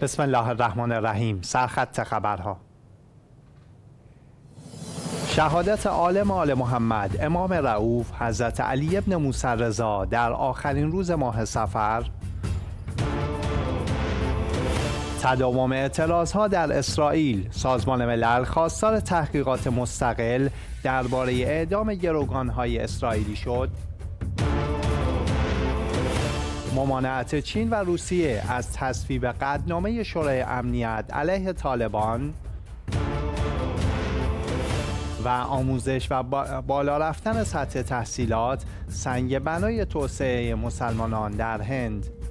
بسم الله الرحمن الرحیم. سرخط خبرها. شهادت عالم آل محمد امام رؤوف حضرت علی ابن موسی رضا در آخرین روز ماه صفر، تداوم اعتراضها در اسرائیل، سازمان ملل خواستار تحقیقات مستقل درباره اعدام گروگانهای اسرائیلی شد، ممانعت چین و روسیه از تصویب قطعنامه شورای امنیت علیه طالبان و آموزش و بالا رفتن سطح تحصیلات سنگ بنای توسعه مسلمانان در هند.